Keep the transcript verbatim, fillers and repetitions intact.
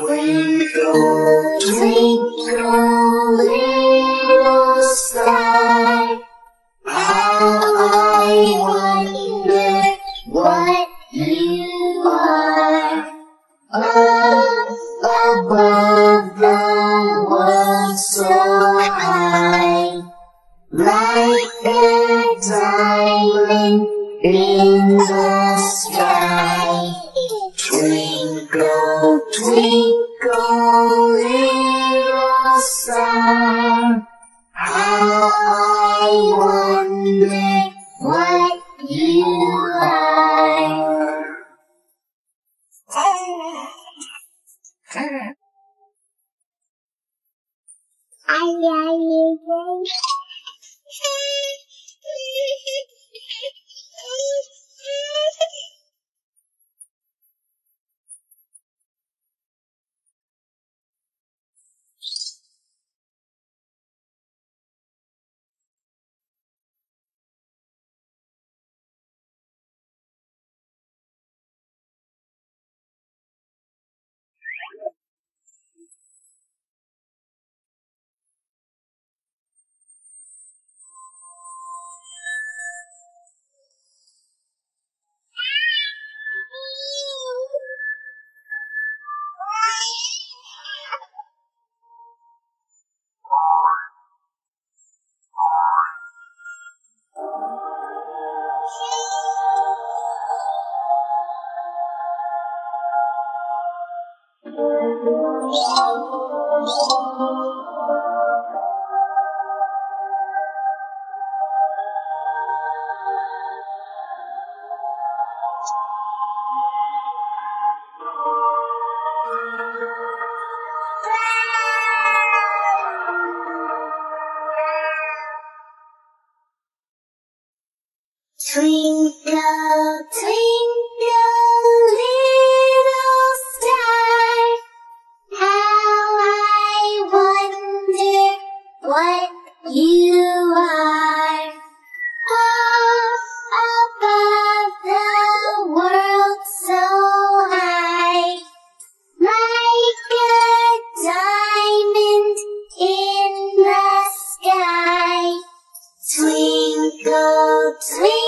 Twinkle, twinkle, little star, how I wonder what you are. Up above the world so high, like a diamond in the sky. Twinkle, twinkle, little star, how I wonder what you are. Twinkle, twinkle, little star, how I wonder what you are. Up above the world so high, like a diamond in the sky. Twinkle, twinkle,